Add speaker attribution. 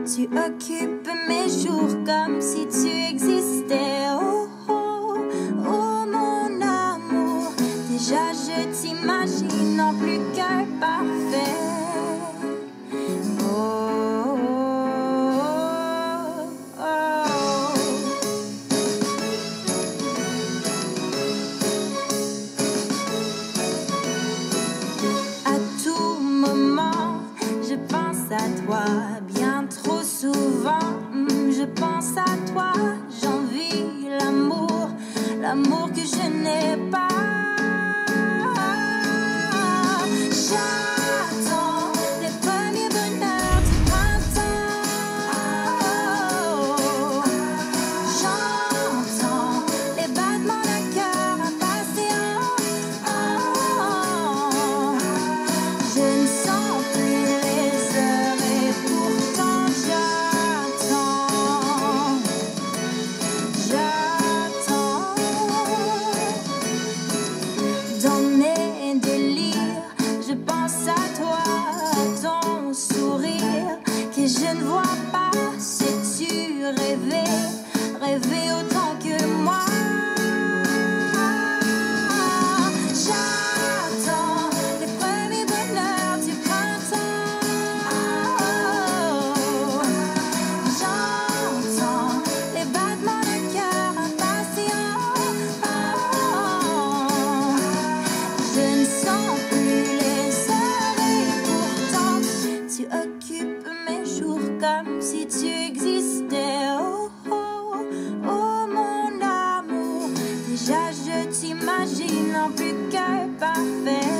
Speaker 1: Tu occupes mes jours comme si tu existais. Oh, oh, oh mon amour. Déjà je t'imagine en plus qu'un parfait. Oh, oh, oh. À tout moment, je pense à toi. Bien trop souvent, je pense à toi. J'envie l'amour, l'amour que je n'ai pas. J'attends les premiers bonheurs du printemps. J'entends les battements d'un cœur impatient. Je ne sens plus les heures et pourtant j'attends. Dans mes délires, je pense à toi, à ton sourire que je ne vois pas. Sais-tu rêver, rêver autant que moi? J'attends les premiers bonheurs du printemps. J'entends les battements d'un cœur impatient. Je ne sens plus les heures et pourtant tu occupes mes jours comme si tu existais. Oh, oh, oh mon amour. Déjà je t'imagine en plus qu'un parfait.